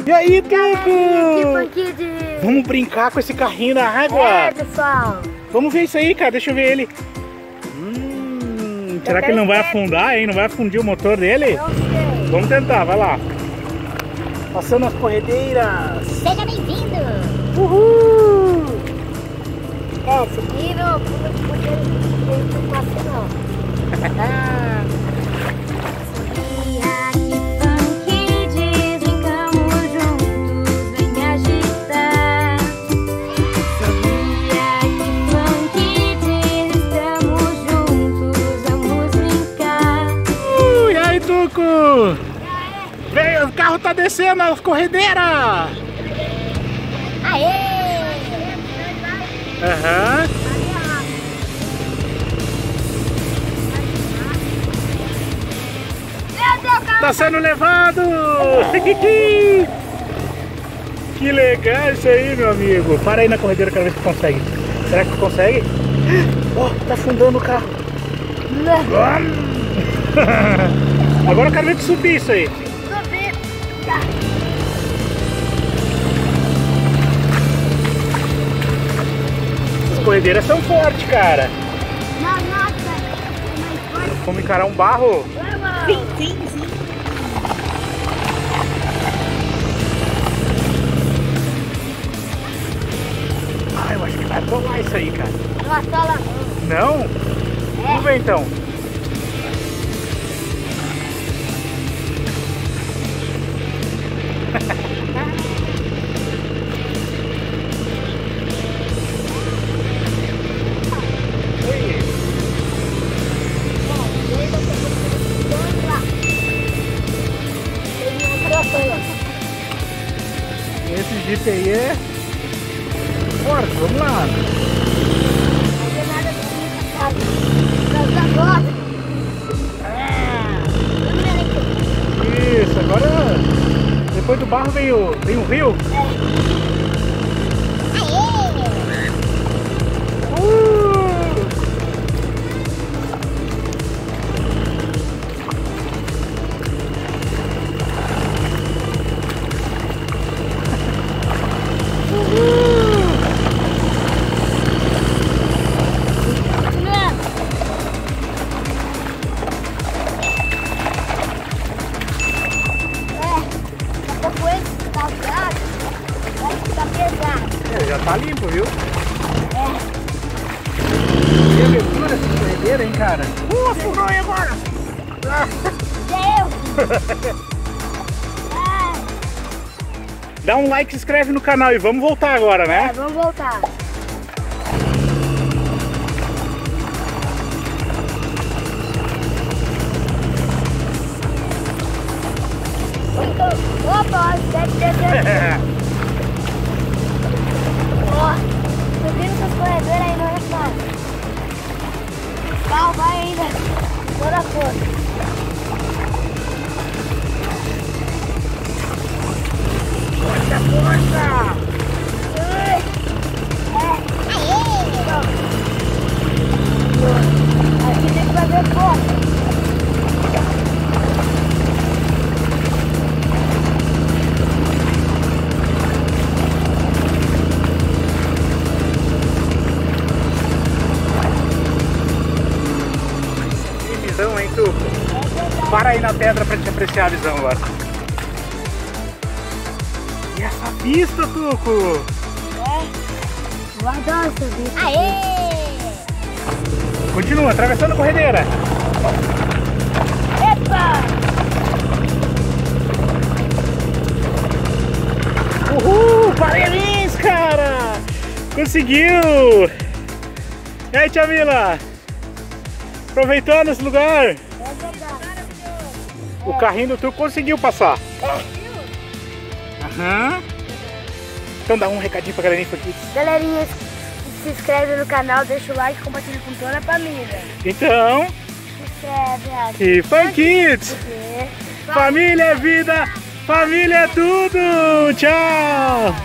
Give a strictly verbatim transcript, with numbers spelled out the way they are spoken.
E aí, Tuco? De... Vamos brincar com esse carrinho na água? É, pessoal. Vamos ver isso aí, cara. Deixa eu ver ele. Hum, será que ele não vai afundar, hein? Não vai afundir o motor dele? Não sei. Vamos tentar, vai lá. Passando as corredeiras. Seja bem-vindo. Uhul! É, esse aqui não porque ele não passa não. Vem, o carro tá descendo as corredeiras! Aê! Aham. Tá sendo levado! Que legal isso aí, meu amigo! Para aí na corredeira, quero ver se consegue. Será que consegue? Ó, oh, tá afundando o carro! Agora eu quero ver tu subir isso aí. Subir. As corredeiras são fortes, cara. Não, nossa. É mais forte. Vamos encarar um barro? Sim, sim, sim. Ah, eu acho que vai atolar isso aí, cara. Não atola não. Não? É. Vamos ver então. Esse Jeep aí é forte, vamos lá. Isso, agora depois do barro vem o, vem o rio. É, já tá limpo, viu? É. Que aventura essa corredeira, hein, cara? Uh, afundou aí agora! Deus! Dá um like, se inscreve no canal e vamos voltar agora, né? É, vamos voltar. Opa, deve descer. Ó, subindo essas corredeiras aí não é fácil. O carro vai ainda toda a força. Força, força! É. Aê! Aqui tem que fazer força. Hein, Tuco? Para aí na pedra pra te apreciar a visão agora. E essa pista, Tuco? É, eu adoro essa vista. Aê! Continua, atravessando a corredeira. Epa! Uhul! Parabéns, cara! Conseguiu! E aí, tia Mila? Aproveitando esse lugar. É verdade. O carrinho do Tuco conseguiu passar. Aham. Então dá um recadinho pra galerinha aqui. Galerinha, se inscreve no canal, deixa o like e compartilha com toda a família. Então, Se inscreve aqui. e Fun Kids! Família é vida, família é tudo! Tchau!